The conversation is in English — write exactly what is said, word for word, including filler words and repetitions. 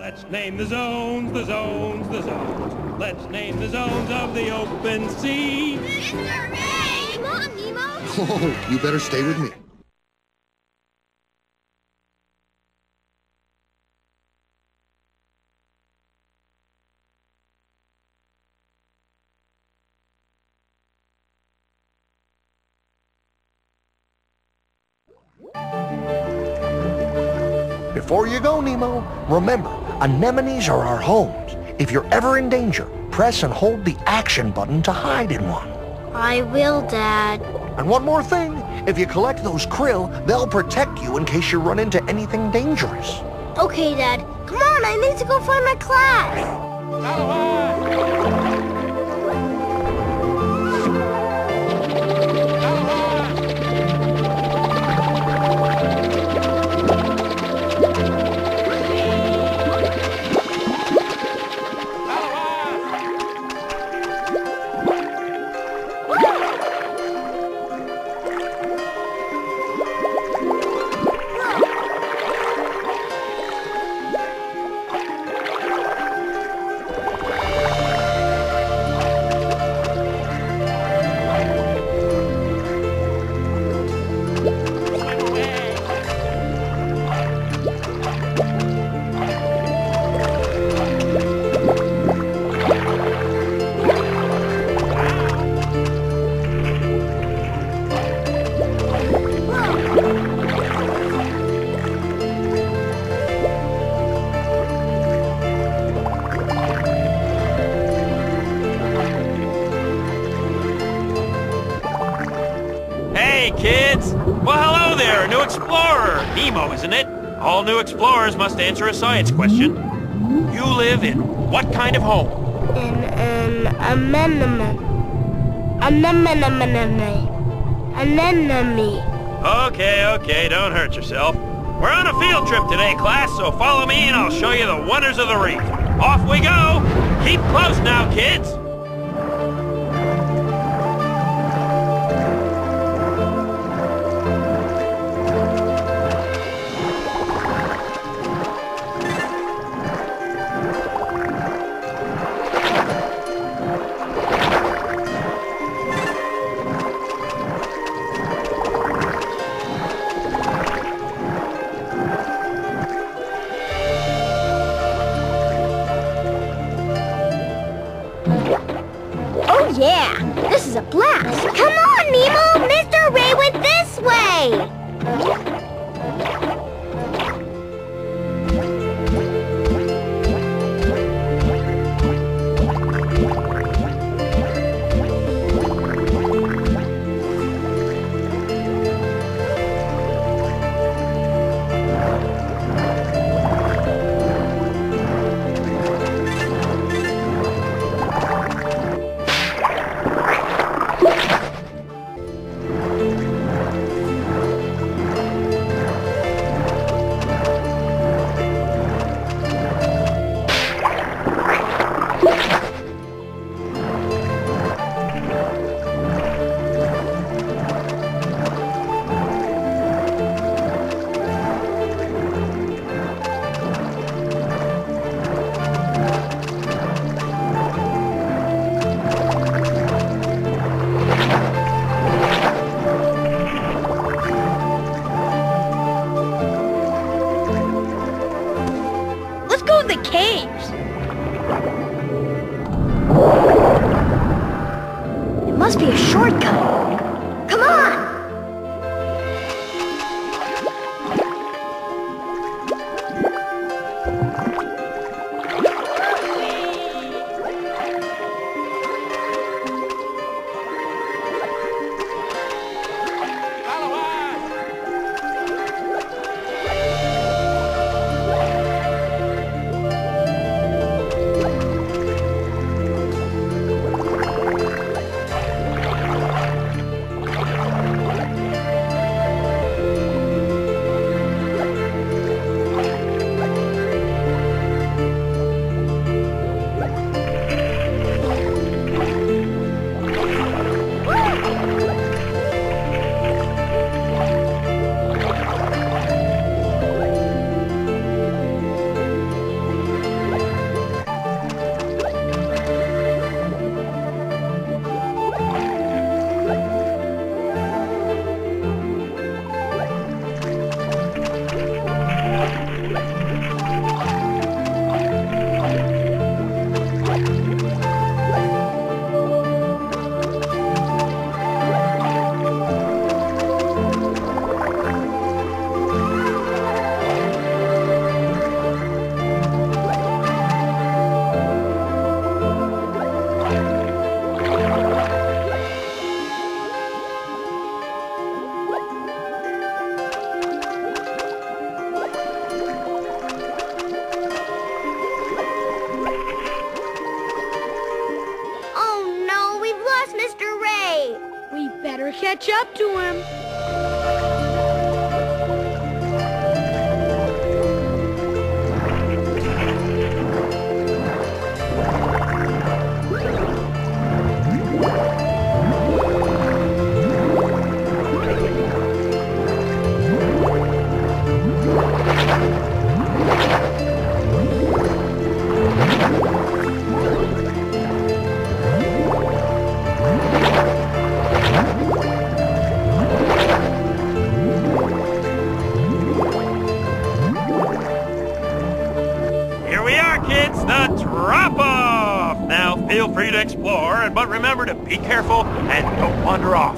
Let's name the zones, the zones, the zones. Let's name the zones of the open sea. Mister Ray! Come on, Nemo! Oh, you better stay with me. Before you go, Nemo, remember, anemones are our homes. If you're ever in danger, press and hold the action button to hide in one. I will, Dad. And one more thing, if you collect those krill, they'll protect you in case you run into anything dangerous. Okay, Dad. Come on, I need to go find my class. Hey, kids! Well, hello there, new explorer! Nemo, isn't it? All new explorers must answer a science question. You live in what kind of home? In an anemone. Anemone. Anemone. Okay, okay, don't hurt yourself. We're on a field trip today, class, so follow me and I'll show you the wonders of the reef. Off we go! Keep close now, kids! Oh yeah, this is a blast. Come on, Nemo! Mister Ray went this way! Let's go to the caves. It must be a shortcut. Come on! catch up to him. Here we are, kids, the drop-off! Now, feel free to explore, but remember to be careful and don't wander off.